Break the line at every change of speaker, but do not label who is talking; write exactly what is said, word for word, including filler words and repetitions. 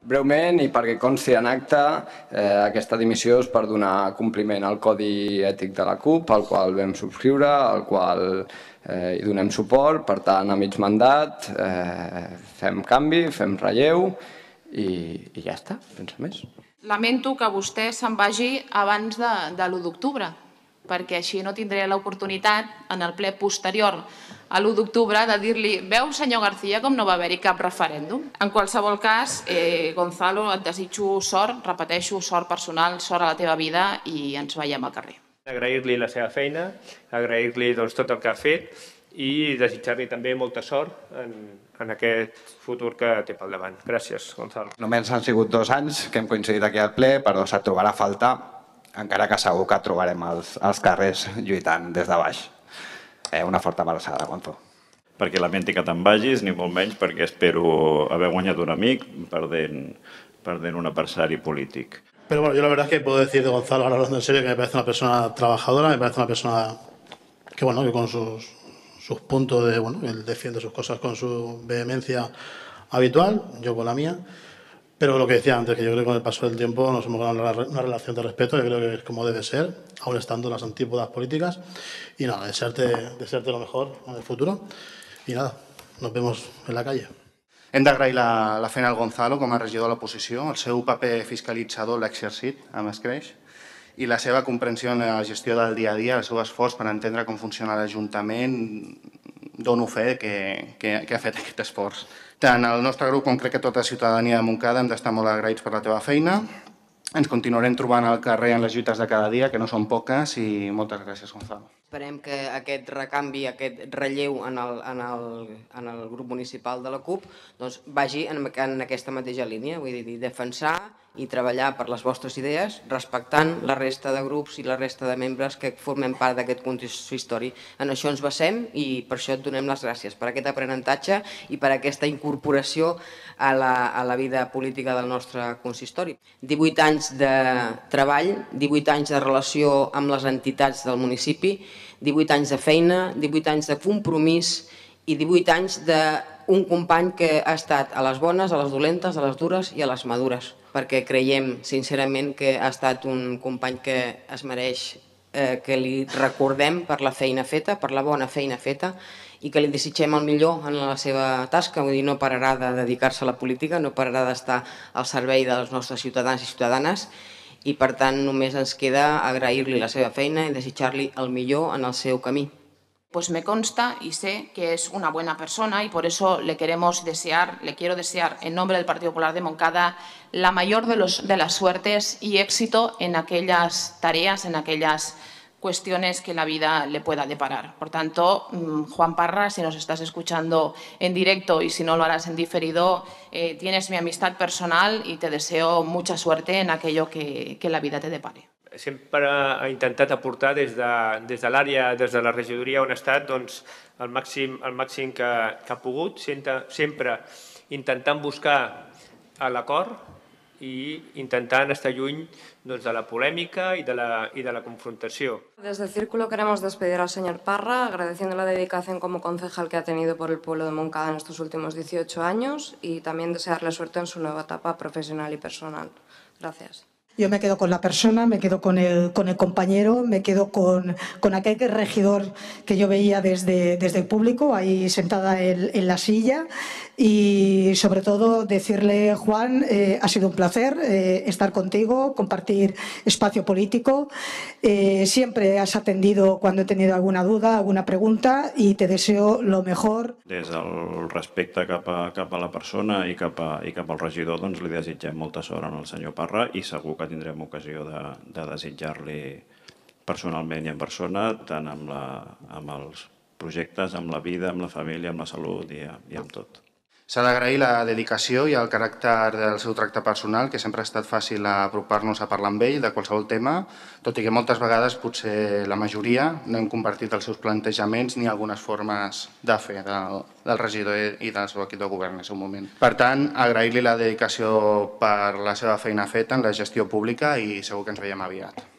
Breument, i perquè consti en acte, eh, aquesta dimissió és per donar compliment al Codi Ètic de la CUP, al qual vam subscriure, al qual eh, hi donem suport. Per tant, a mig mandat, eh, fem canvi, fem relleu i, i ja està, sense més.
Lamento que vostè se'n vagi abans de, de l'u d'octubre, perquè així no tindré l'oportunitat en el ple posterior a l'u d'octubre de dir-li: veu, senyor García, com no va haver-hi cap referèndum. En qualsevol cas, eh, Gonzalo, et desitjo sort, repeteixo, sort personal, sort a la teva vida i ens veiem al carrer.
Agrair-li la seva feina, agrair-li doncs, tot el que ha fet i desitjar-li també molta sort en, en aquest futur que té pel davant. Gràcies, Gonzalo.
Només han sigut dos anys que hem coincidit aquí al ple, però se't trobarà a faltar, encara que segur que et trobarem als, als carrers lluitant des de baix. Eh, una forta abraçada, Gonzo.
Perquè lamenti que te'n vagis, ni molt menys perquè espero haver guanyat un amic perdent, perdent un adversari polític.
Pero bueno, yo la verdad es que puedo decir de Gonzalo, ahora hablando en serio, que me parece una persona trabajadora, me parece una persona que, bueno, que con sus, sus puntos de, bueno, él defiende sus cosas con su vehemencia habitual, yo con la mía. Pero lo que decía antes, que yo creo que con el paso del tiempo nos hemos ganado una relación de respeto, yo creo que es como debe ser, aún estando en las antípodas políticas. Y nada, desearte, desearte lo mejor en el futuro. I nada, nos vemos en la calle.
Hem d'agrair la, la feina al Gonzalo com a regidor de l'oposició, el seu paper fiscalitzador l'ha exercit amb escreix i la seva comprensió en la gestió del dia a dia, el seu esforç per entendre com funciona l'Ajuntament, dono fe que, que, que ha fet aquest esforç. Tant el nostre grup com crec que tota la ciutadania de Montcada hem d'estar molt agraïts per la teva feina. Ens continuarem trobant al carrer en les lluites de cada dia, que no són poques, i moltes gràcies, Gonzalo.
Esperem que aquest recanvi, aquest relleu en el, en el, en el grup municipal de la CUP doncs, vagi en, en aquesta mateixa línia, vull dir, defensar i treballar per les vostres idees, respectant la resta de grups i la resta de membres que formem part d'aquest consistori. En això ens basem i per això et donem les gràcies, per aquest aprenentatge i per aquesta incorporació a la, a la vida política del nostre consistori. divuit anys de treball, divuit anys de relació amb les entitats del municipi, divuit anys de feina, divuit anys de compromís i divuit anys d'un company que ha estat a les bones, a les dolentes, a les dures i a les madures, perquè creiem sincerament que ha estat un company que es mereix eh, que li recordem per la feina feta, per la bona feina feta, i que li desitgem el millor en la seva tasca, vull dir, no pararà de dedicar-se a la política, no pararà d'estar al servei dels nostres ciutadans i ciutadanes, i per tant només ens queda agrair-li la seva feina i desitjar-li el millor en el seu camí.
Pues me consta y sé que es una buena persona y por eso le queremos desear, le quiero desear en nombre del Partido Popular de Moncada la mayor de, los, de las suertes y éxito en aquellas tareas, en aquellas cuestiones que la vida le pueda deparar. Por tanto, Juan Parra, si nos estás escuchando en directo y si no lo harás en diferido, eh, tienes mi amistad personal y te deseo mucha suerte en aquello que, que la vida te depare.
Sempre ha intentat aportar des de, des de l'àrea, des de la regidoria on ha estat, doncs, el màxim, el màxim que, que ha pogut, sempre, sempre intentant buscar l'acord i intentant estar lluny doncs, de la polèmica i de la, i de la confrontació.
Desde el Círculo queremos despedir al señor Parra, agradeciendo la dedicación como concejal que ha tenido por el pueblo de Moncada en estos últimos dieciocho años y también desearle suerte en su nueva etapa profesional y personal. Gracias.
Yo me quedo con la persona, me quedo con el, con el compañero, me quedo con, con aquel regidor que yo veía desde, desde el público, ahí sentada en, en la silla. Y sobre todo decirle, Juan, eh, ha sido un placer eh, estar contigo, compartir espacio político. Eh, siempre has atendido cuando he tenido alguna duda, alguna pregunta y te deseo lo mejor.
Des del respecte cap a, cap a la persona i cap, a, i cap al regidor, doncs li desitgem molta sort al senyor Parra i segur que tindrem ocasió de, de desitjar-li personalment i en persona, tant amb, la, amb els projectes, amb la vida, amb la família, amb la salut i, i amb tot.
S'ha d'agrair la dedicació i el caràcter del seu tracte personal, que sempre ha estat fàcil apropar-nos a parlar amb ell de qualsevol tema, tot i que moltes vegades, potser la majoria, no hem compartit els seus plantejaments ni algunes formes de fer del, del regidor i del seu equip de govern en el seu moment. Per tant, agrair-li la dedicació per la seva feina feta en la gestió pública i segur que ens veiem aviat.